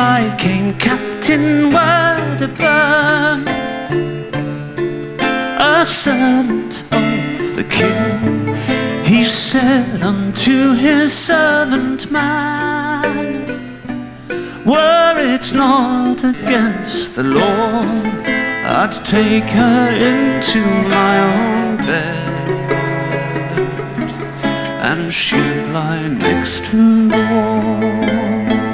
by came Captain Wedderburn, a servant of the king. He said unto his servant man, were it not against the law, I'd take her into my own bed, and she'd lie next to the wall.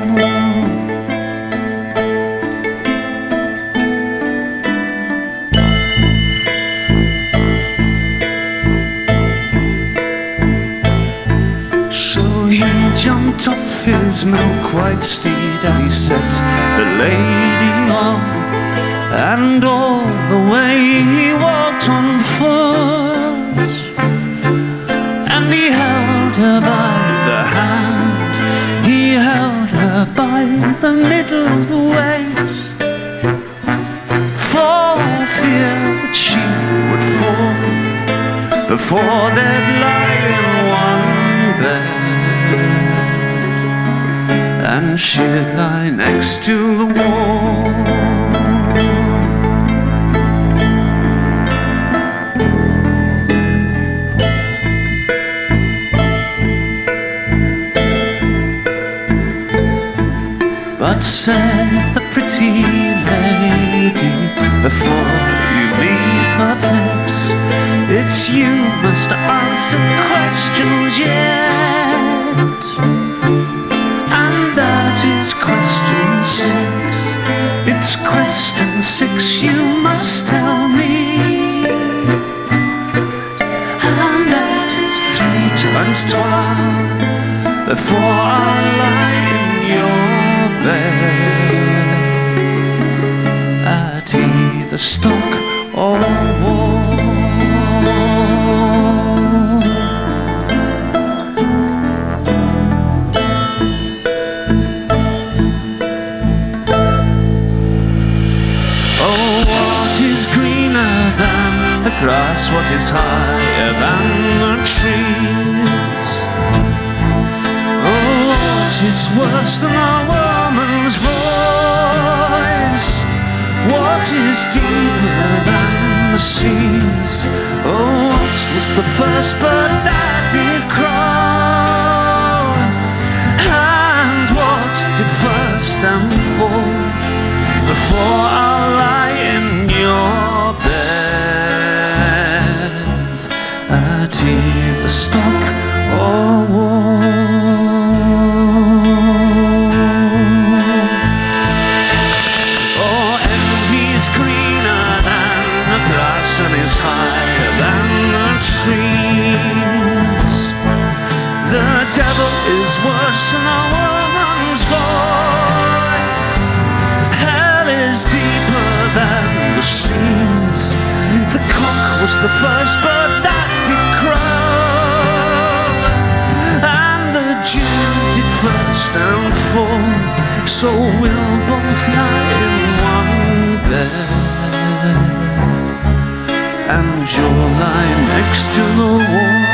Jumped off his milk-white steed, and he set the lady on, and all the way he walked on foot, and he held her by the hand, he held her by the middle of the waist, for fear that she would fall before they'd lie in one bed, and she'd lie next to the wall. But said the pretty lady, before you leave her place, it's you must answer questions yet. And that is question 6. It's question 6 you must tell me. And that is 3 times 12 before I lie in your bed, at either stock or wall. Grass, what is higher than the trees? Oh, what is worse than a woman's voice? What is deeper than the seas? Oh, what was the first bird that did cry? And what did first and fall before I lie in your bed, at either stock or wall? Oh, envy's greener than the grass and is higher than the trees. The devil is worse than a woman's voice. Hell is deeper than the seas. The cock was the first bird that did crow, and the dew did first and fall. So we'll both lie in one bed, and you'll lie next to the wall.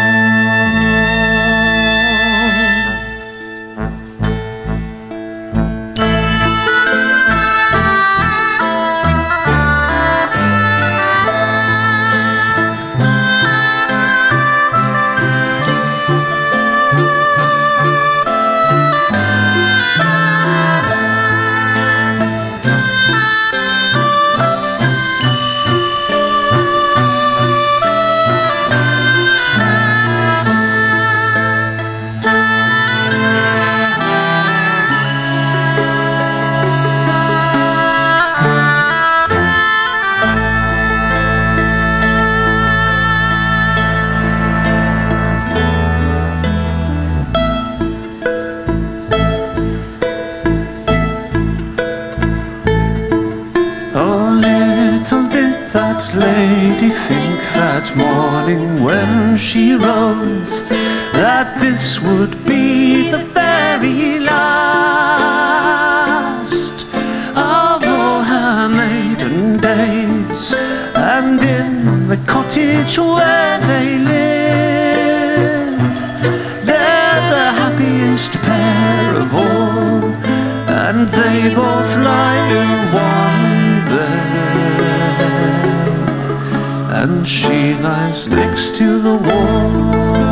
That lady think that morning when she rose, that this would be the very last of all her maiden days, and in the cottage where they live, they're the happiest pair of all, and they both lie in one bed, and she lies next to the wall.